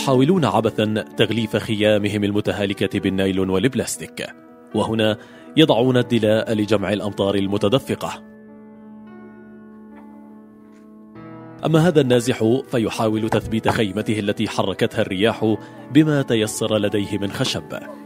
يحاولون عبثا تغليف خيامهم المتهالكة بالنايلون والبلاستيك، وهنا يضعون الدلاء لجمع الأمطار المتدفقة. أما هذا النازح فيحاول تثبيت خيمته التي حركتها الرياح بما تيسر لديه من خشب.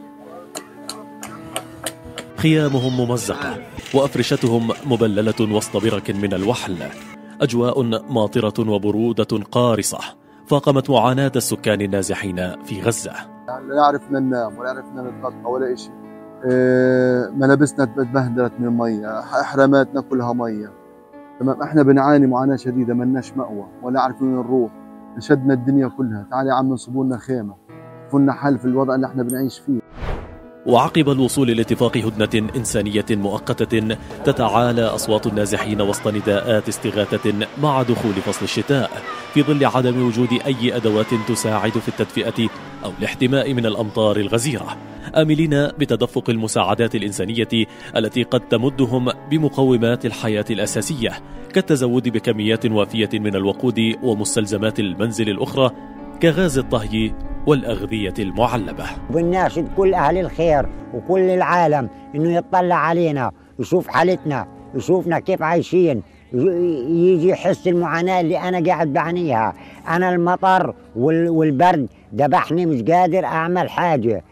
خيامهم ممزقة وأفرشتهم مبللة وسط برك من الوحل، أجواء ماطرة وبرودة قارصة فاقمت معاناة السكان النازحين في غزة. لا يعرفنا ننام ولا يعرفنا نتغطى ولا إشي، ملابسنا تبهدلت من المية، إحراماتنا كلها مية. تمام، احنا بنعاني معاناة شديدة، ملناش مأوى ولا عارفين وين نروح، نشدنا الدنيا كلها. تعالي يا عم نصبوا لنا خيمة، كنا حل في الوضع اللي احنا بنعيش فيه. وعقب الوصول لاتفاق هدنة إنسانية مؤقتة تتعالى أصوات النازحين وسط نداءات استغاثة مع دخول فصل الشتاء، في ظل عدم وجود أي أدوات تساعد في التدفئة أو الاحتماء من الأمطار الغزيرة، آملين بتدفق المساعدات الإنسانية التي قد تمدهم بمقومات الحياة الأساسية كالتزود بكميات وافية من الوقود ومستلزمات المنزل الأخرى كغاز الطهي والأغذية المعلبة. بنناشد كل أهل الخير وكل العالم إنه يطلع علينا، يشوف حالتنا، يشوفنا كيف عايشين، يجي يحس المعاناة اللي أنا قاعد بعانيها. أنا المطر والبرد دبحني، مش قادر أعمل حاجة.